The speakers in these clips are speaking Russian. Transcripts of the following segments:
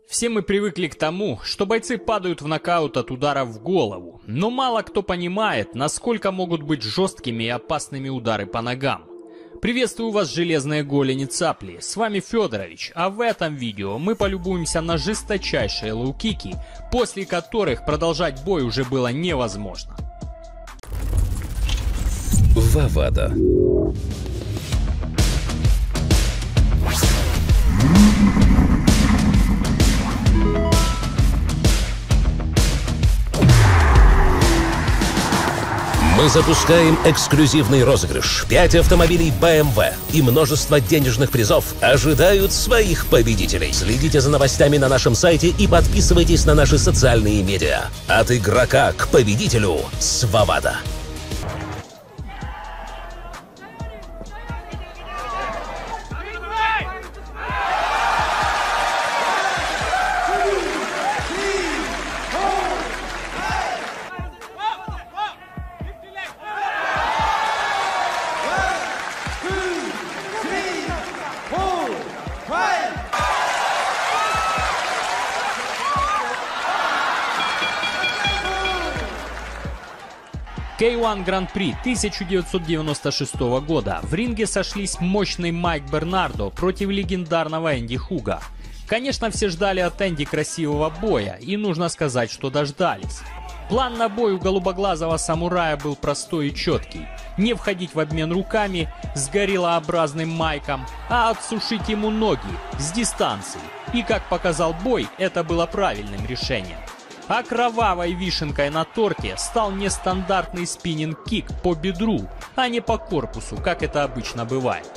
Все мы привыкли к тому, что бойцы падают в нокаут от удара в голову, но мало кто понимает, насколько могут быть жесткими и опасными удары по ногам. Приветствую вас, железные голени цапли, с вами Федорович, а в этом видео мы полюбуемся на жесточайшие лоу-кики, после которых продолжать бой уже было невозможно. Вавада. Мы запускаем эксклюзивный розыгрыш. 5 автомобилей BMW и множество денежных призов ожидают своих победителей. Следите за новостями на нашем сайте и подписывайтесь на наши социальные медиа. От игрока к победителю с Вавада. K1 Гран-при 1996 года. В ринге сошлись мощный Майк Бернардо против легендарного Энди Хуга. Конечно, все ждали от Энди красивого боя, и нужно сказать, что дождались. План на бой у голубоглазого самурая был простой и четкий. Не входить в обмен руками с гориллообразным Майком, а отсушить ему ноги с дистанции. И как показал бой, это было правильным решением. А кровавой вишенкой на торте стал нестандартный спиннинг-кик по бедру, а не по корпусу, как это обычно бывает.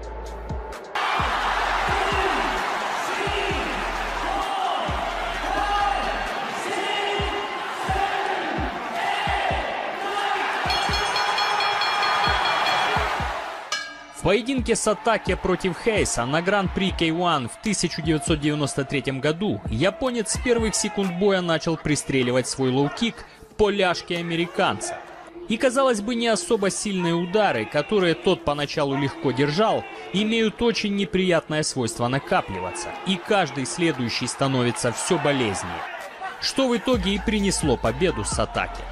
В поединке Сатаке против Хейса на Гран-при K1 в 1993 году японец с первых секунд боя начал пристреливать свой лоу-кик по ляжке американца. И, казалось бы, не особо сильные удары, которые тот поначалу легко держал, имеют очень неприятное свойство накапливаться, и каждый следующий становится все болезнее. Что в итоге и принесло победу Сатаке.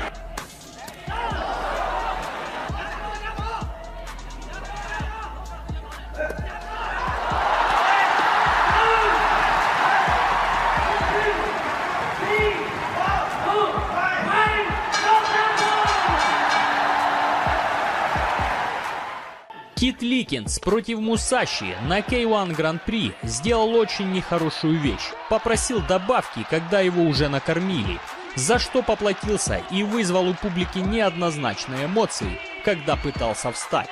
Кит Ликинс против Мусаши на K1 Гран-при сделал очень нехорошую вещь. Попросил добавки, когда его уже накормили, за что поплатился и вызвал у публики неоднозначные эмоции, когда пытался встать.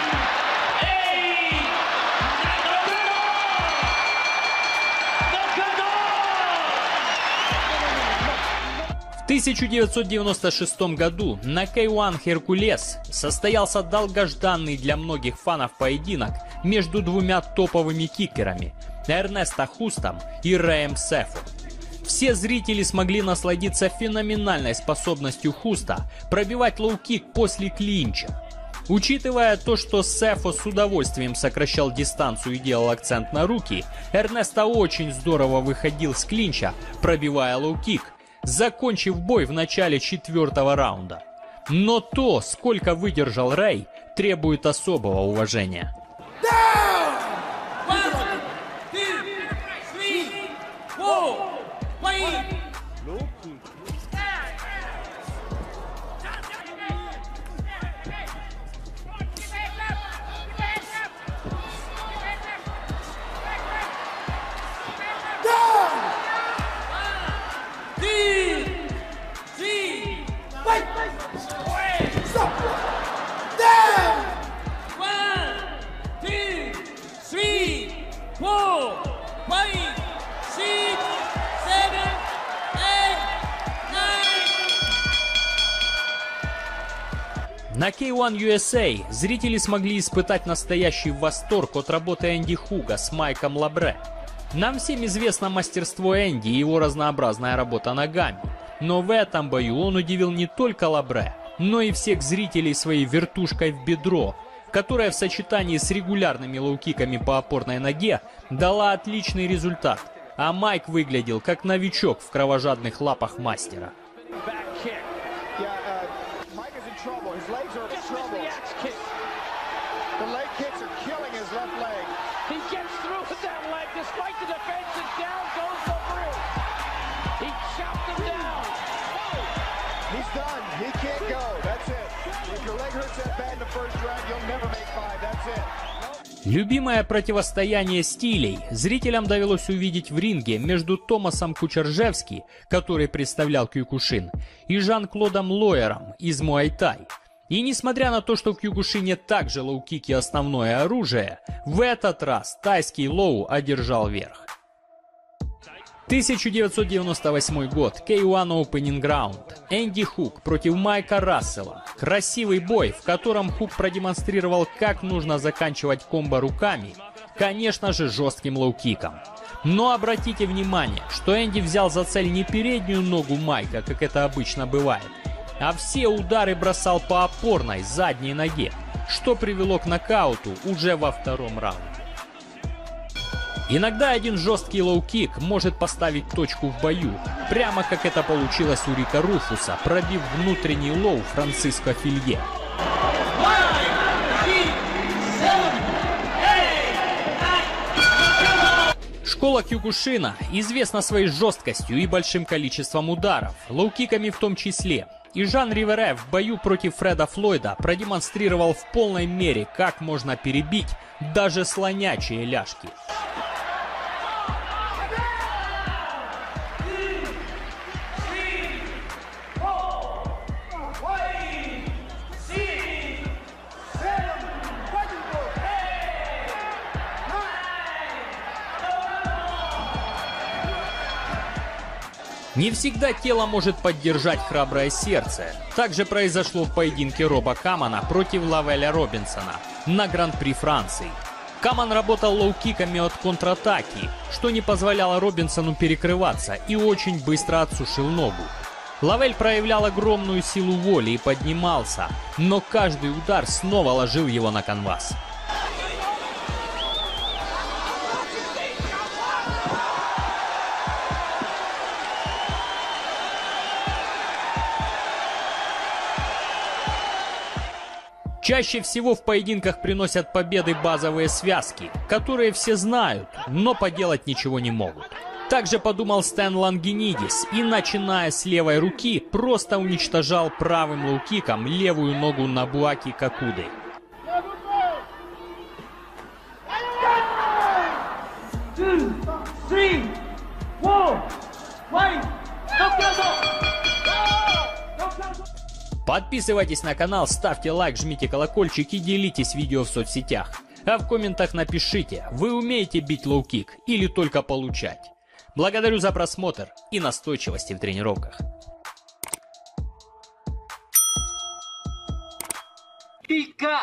В 1996 году на K1 Hercules состоялся долгожданный для многих фанов поединок между двумя топовыми кикерами Эрнесто Хустом и Рэем Сефо. Все зрители смогли насладиться феноменальной способностью Хуста пробивать лоу-кик после клинча. Учитывая то, что Сефо с удовольствием сокращал дистанцию и делал акцент на руки, Эрнесто очень здорово выходил с клинча, пробивая лоу-кик, закончив бой в начале 4-го раунда. Но то, сколько выдержал Рэй, требует особого уважения. На K1 USA зрители смогли испытать настоящий восторг от работы Энди Хуга с Майком Лабре. Нам всем известно мастерство Энди и его разнообразная работа ногами. Но в этом бою он удивил не только Лабре, но и всех зрителей своей вертушкой в бедро, которая в сочетании с регулярными лоу-киками по опорной ноге дала отличный результат. а Майк выглядел как новичок в кровожадных лапах мастера. Любимое противостояние стилей зрителям довелось увидеть в ринге между Томасом Кучержевски, который представлял Кьюкушин, и Жан-Клодом Лоером из Муай-Тай. И несмотря на то, что в Кьюкушине также лоу-кики основное оружие, в этот раз тайский лоу одержал верх. 1998 год, K1 Opening Ground. Энди Хук против Майка Рассела. Красивый бой, в котором Хук продемонстрировал, как нужно заканчивать комбо руками, конечно же, жестким лоу-киком. Но обратите внимание, что Энди взял за цель не переднюю ногу Майка, как это обычно бывает, а все удары бросал по опорной задней ноге, что привело к нокауту уже во втором раунде. Иногда один жесткий лоу-кик может поставить точку в бою, прямо как это получилось у Рика Руфуса, пробив внутренний лоу Франциско Филье. Школа Кьюкушина известна своей жесткостью и большим количеством ударов, лоу-киками в том числе. И Жан Ривере в бою против Фреда Флойда продемонстрировал в полной мере, как можно перебить даже слонячие ляжки. Не всегда тело может поддержать храброе сердце. Так же произошло в поединке Роба Камана против Лавеля Робинсона на Гран-при Франции. Каман работал лоу-киками от контратаки, что не позволяло Робинсону перекрываться, и очень быстро отсушил ногу. Лавель проявлял огромную силу воли и поднимался, но каждый удар снова ложил его на канвас. Чаще всего в поединках приносят победы базовые связки, которые все знают, но поделать ничего не могут. Также подумал Стэн Лангинидис и, начиная с левой руки, просто уничтожал правым лоу-киком левую ногу Набуаки Какуды. Подписывайтесь на канал, ставьте лайк, жмите колокольчик и делитесь видео в соцсетях. А в комментах напишите, вы умеете бить лоу-кик или только получать. Благодарю за просмотр и настойчивости в тренировках. Пика!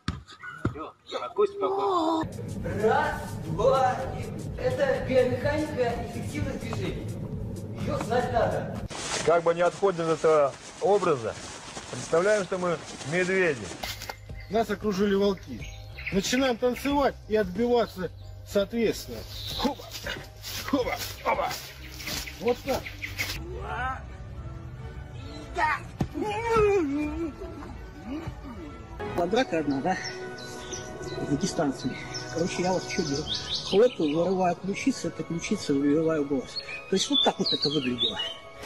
Раз, два, это биомеханика эффективных движений. Ее знать надо. Как бы не отходим от этого образа, представляем, что мы медведи. Нас окружили волки. Начинаем танцевать и отбиваться соответственно. Хоба, хоба, хоба. Вот так. Драка одна, да? На дистанции. Короче, я вот что делаю? Хлопаю, вырываю ключицу, это ключица, вырываю голос. То есть вот так вот это выглядело.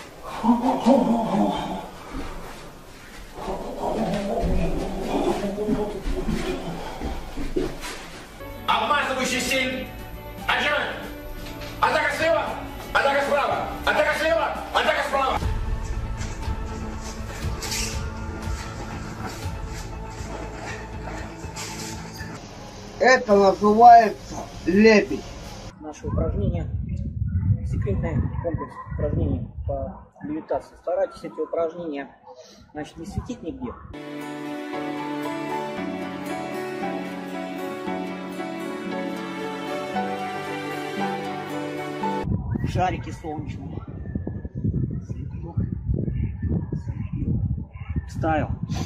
Обмазывающий стиль. Один. Атака слева. Атака справа. Атака слева. Атака справа. Это называется лебедь. Наше упражнение, секретный комплекс упражнений по левитации. Старайтесь эти упражнения, значит, не светить нигде. Шарики солнечные. Ставил.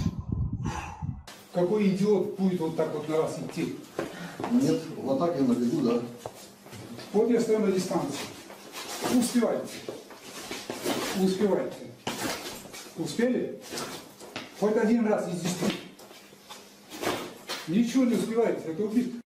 Какой идиот будет вот так вот на раз идти? Нет, вот так я набегу, да. Вот я стою на дистанции. Успевайте. Успевайте. Успели? Хоть один раз из 10. Ничего не успеваете, это убийство.